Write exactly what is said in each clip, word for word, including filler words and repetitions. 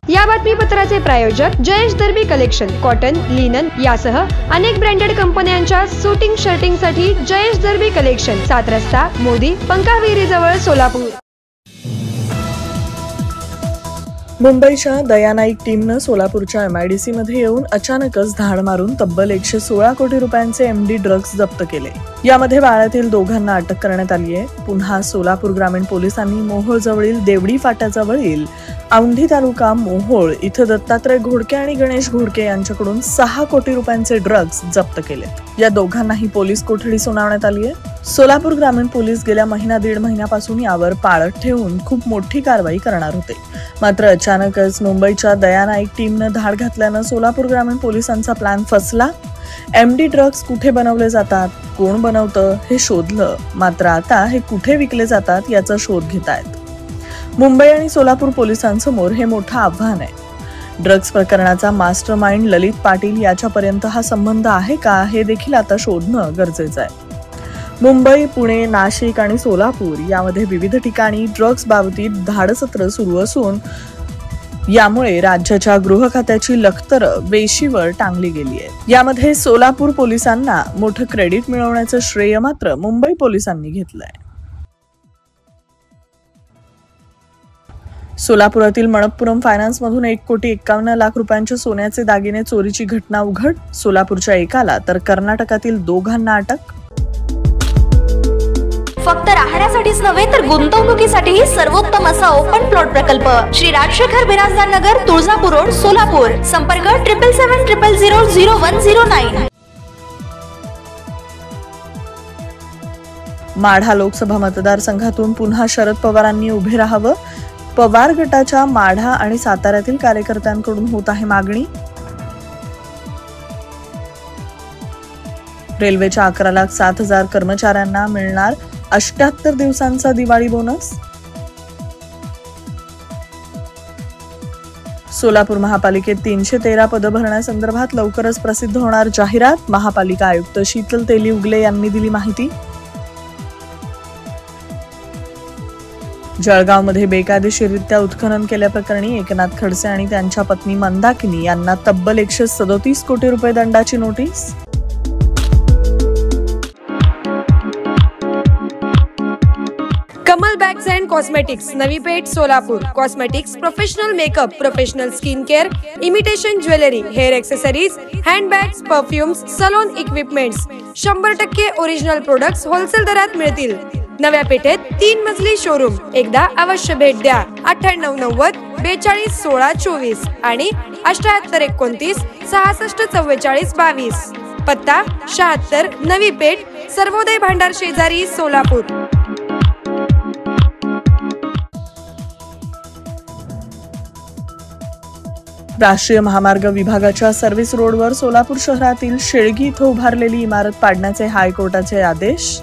या बातमीपत्राचे प्रायोजक Jayesh Darbi collection, cotton, linen यासह अनेक ब्रँडेड कंपन्यांच्या सुटिंग शर्टिंग साठी जयेश दर्बी कलेक्शन, सात रस्ता मोदी पंकाविहिरी जवळ सोलापूर। मुंबईच्या दया नाईक टीमनं सोलापूरच्या एमआयडीसी मध्ये येऊन अचानकच धाड मारून तब्बल एकशे सोळा कोटी रुपयांचे एमडी ड्रग्ज जप्त केले। यामध्ये वाळ्यातील दोघांना अटक करण्यात आली आहे। पुन्हा सोलापूर ग्रामीण पोलिसांनी मोहोळ जवळील देवडी फाट्याजवळील औंढी तालुका मोहोळ इथं दत्तात्रय घोडके आणि गणेश घोडके यांच्याकडून सहा कोटी रुपयांचे ड्रग्ज जप्त केले। या दोघांनाही पोलीस कोठडी सुनावण्यात आली आहे। सोलापूर ग्रामीण पोलीस गेल्या महिना दीड महिन्यापासून यावर पाळत ठेवून खूप मोठी कारवाई करणार होते, मात्र अचानकच मुंबईच्या दया नाईक टीमनं धाड घातल्यानं सोलापूर ग्रामीण पोलिसांचा प्लॅन फसला। एमडी ड्रग्ज कुठे बनवले जातात, कोण बनवतं हे शोधलं, मात्र आता हे कुठे विकले जातात याचा शोध घेतायत। मुंबई आणि सोलापूर पोलिसांसमोर हे मोठं आव्हान आहे। ड्रग्ज प्रकरणाचा मास्टर माइंड ललित पाटील याच्यापर्यंत हा संबंध आहे का हे देखील आता शोधणं गरजेचं आहे। मुंबई, पुणे, नाशिक आणि सोलापूर यामध्ये विविध ठिकाणी ड्रग्ज बाबतीत धाडसत्र सुरू असून यामुळे राज्याच्या गृह खात्याची लखतर वेशीवर टांगली गेली आहे। यामध्ये सोलापूर पोलिसांना मोठं क्रेडिट मिळवण्याचं श्रेय मात्र मुंबई पोलिसांनी घेतलंय। सोलापुरातील मणप्पुरम फायनान्स मधून एक कोटी एक्कावन्न लाख रुपयांच्या सोन्याचे दागिने चोरीची घटना उघड। सोलापूरच्या एकाला तर कर्नाटकातील दोघांना अटक। फक्त राहण्यासाठीच नव्हे तर गुंतवणुकीसाठीही सर्वोत्तम असा ओपन प्लॉट प्रकल्प श्री राजशेखर बिराजदार नगर, तुळजापूर रोड, सोलापूर। संपर्क triple seven triple zero zero one zero nine. Madha लोकसभा मतदारसंघातून पुन्हा शरद पवारांनी उभे राहावं। पवार गटाच्या माढा आणि साताऱ्यातील कार्यकर्त्यांकडून होत आहे मागणी। रेल्वेच्या अकरा लाख सात हजार कर्मचाऱ्यांना मिळणार अठ्याहत्तर दिवसांचा दिवाळी बोनस। सोलापूर महापालिकेत तीनशे तेरा पदं भरण्यासंदर्भात लवकरच प्रसिद्ध होणार जाहिरात। महापालिका आयुक्त शीतल तेली उगले यांनी दिली माहिती। जळगावमध्ये बेकायदेशीररित्या उत्खनन केल्याप्रकरणी एकनाथ खडसे आणि त्यांच्या पत्नी मंदाकिनी यांना तब्बल एकशे सदोतीस कोटी रुपये दंडाची नोटीस। Kamal bags and cosmetics, Navi Peth, Solapur. Cosmetics, professional makeup, professional skin care, imitation jewellery, hair accessories, handbags, perfumes, salon equipments, शंभर टक्के ओरिजिनल प्रोडक्ट्स होलसेल दरात मिळतील। नव्या पेठेत तीन मजली शोरूम, एकदा अवश्य भेट द्या। अठ्ठ्याण्णव नव्वद बेचाळीस सोळा चोवीस आणि अठ्याहत्तर एकोणतीस सहासष्ट चव्वेचाळीस बावीस। पत्ता शहात्तर नवी पेठ, सर्वोदय भांडार शेजारी, सोलापूर। राष्ट्रीय महामार्ग विभागाच्या सर्व्हिस रोडवर सोलापूर शहरातील शेळगी इथं उभारलेली इमारत पाडण्याचे हायकोर्टाचे आदेश।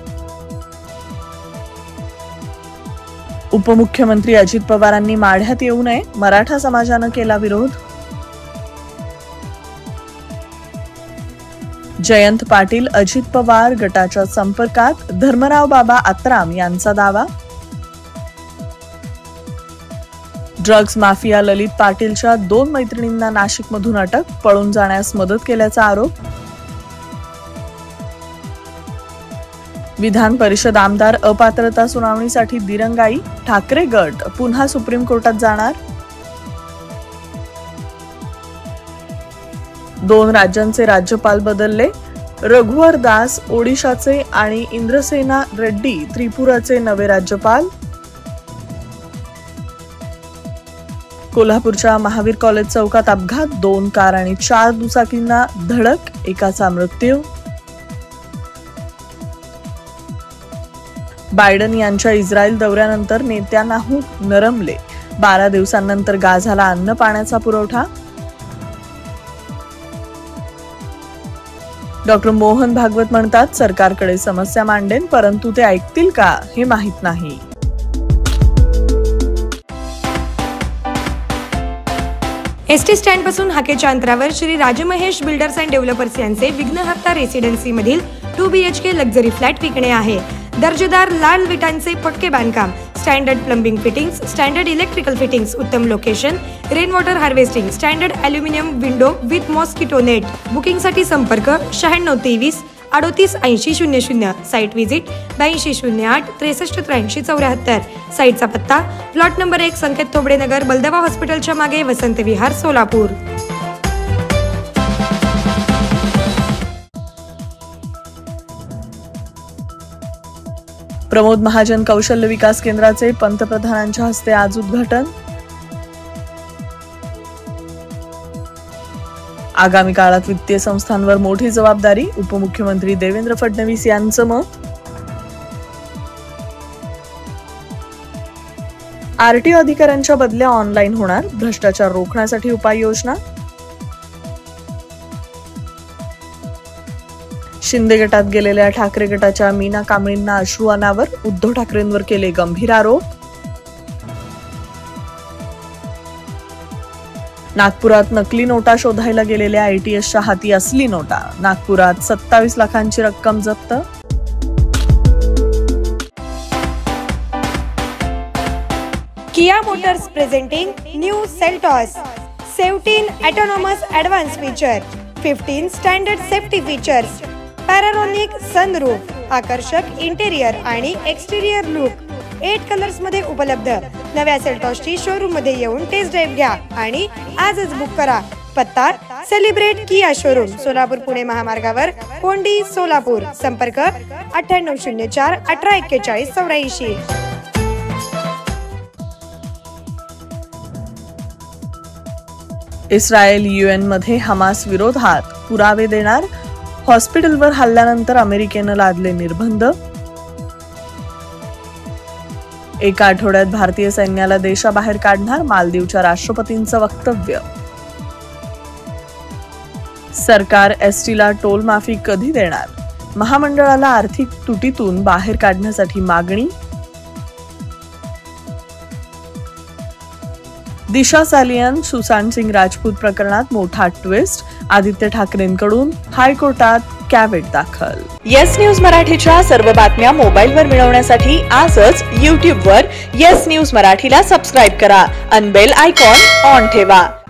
उपमुख्यमंत्री अजित पवारांनी माढ्यात येऊ नये, मराठा समाजानं केला विरोध। जयंत पाटील अजित पवार गटाच्या संपर्कात, धर्मराव बाबा आत्राम यांचा दावा। ड्रग्ज माफिया ललित पाटीलच्या दोन मैत्रिणींना नाशिकमधून अटक, पळून जाण्यास मदत केल्याचा आरोप। विधान परिषद आमदार अपात्रता सुनावणीसाठी दिरंगाई, ठाकरे गट पुन्हा सुप्रीम कोर्टात जाणार। दोन राज्यांचे राज्यपाल बदलले, रघुवर दास ओडिशाचे आणि इंद्रसेना रेड्डी त्रिपुराचे नवे राज्यपाल। कोल्हापूरच्या महावीर कॉलेज चौकात अपघात, दोन कार आणि चार दुचाकींना धडक, एकाचा मृत्यू। बायडन यांच्या इस्रायल दौऱ्यानंतर नेत्यानाहू नरमले, बारा दिवसांनंतर गाझाला अन्न पाण्याचा पुरवठा। डॉक्टर मोहन भागवत म्हणतात, सरकारकडे समस्या मांडेन, परंतु ते ऐकतील का हे माहित नाही। एसटी स्टँड पासून हाकेच्या अंतरावर Shri Rajmahesh builders and developers यांचे विघ्नहर्ता रेसिडेन्सी मधील two B H K luxury flat विकणे आहे। दर्जेदार लाल विटांचे पक्के बांधकाम, standard plumbing fittings, standard electrical fittings, उत्तम location, rain water harvesting, standard aluminium window with mosquito net. बुकिंगसाठी संपर्क शहाण्णव तेवीस अडोतीस ऐंशी शून्य शून्य. साईट व्हिजिट ब्याऐंशी शून्य आठ त्रेसष्ट त्र्याऐंशी चौऱ्याहत्तर. साईटचा पत्ता प्लॉट नंबर एक संकेत थोबडे नगर, बलदवा हॉस्पिटलच्या मागे, वसंत विहार, सोलापूर. प्रमोद महाजन कौशल्य विकास केंद्राचे पंतप्रधानांच्या हस्ते आज उद्घाटन. आगामी काळात वित्तीय संस्थांवर मोठी जबाबदारी, उपमुख्यमंत्री देवेंद्र फडणवीस यांचं मत. आरटीओ अधिकाऱ्यांच्या बदल्या ऑनलाईन होणार, भ्रष्टाचार रोखण्यासाठी उपाययोजना. शिंदे गटात गेलेल्या ठाकरे गटाच्या मीना कांबळींना अश्रू अनावर, उद्धव ठाकरेंवर केले गंभीर आरोप. नागपुरात नकली नोटा शोधायला गेलेल्या एटीएसच्या हाती असली नोटा, नागपुरात सत्तावीस लाखांची रक्कम जप्त. Kia Motors presenting new Seltos seventeen autonomous advance feature, fifteen standard safety features, panoramic sunroof, आकर्षक इंटेरियर आणि एक्सटिरियर लुक, एट कलर्स मध्ये उपलब्ध. नव्या सेल्टॉसची शोरूम मध्ये येऊन टेस्ट ड्राईव्ह घ्या आणि आजच बुक करा. पत्ता celebrate Kia showroom, Solapur Pune महामार्गावर, कोंडी, सोलापूर. संपर्क अठ्ठ्याण्णव शून्य चार अठरा एक्केचाळीस चौऱ्याऐंशी. इस्रायल यूएन मध्ये हमास विरोधात पुरावे देणार, हॉस्पिटलवर हल्ल्यानंतर अमेरिकेनं लादले निर्बंध. एका आठवड्यात भारतीय सैन्याला देशाबाहेर काढणार, मालदीवच्या राष्ट्रपतींचं वक्तव्य. सरकार एसटीला टोल माफी कधी देणार, महामंडळाला आर्थिक तुटीतून बाहेर काढण्यासाठी मागणी. दिशा सालियन सुशांत सिंग राजपूत प्रकरणात मोठा ट्विस्ट, आदित्य ठाकरेंकडून हायकोर्टात कॅव्हेट दाखल. येस न्यूज मराठीच्या सर्व बातम्या मोबाईलवर मिळवण्यासाठी आजच यूट्यूबवर येस न्यूज मराठीला सबस्क्राईब करा आणि बेल आयकॉन ऑन ठेवा.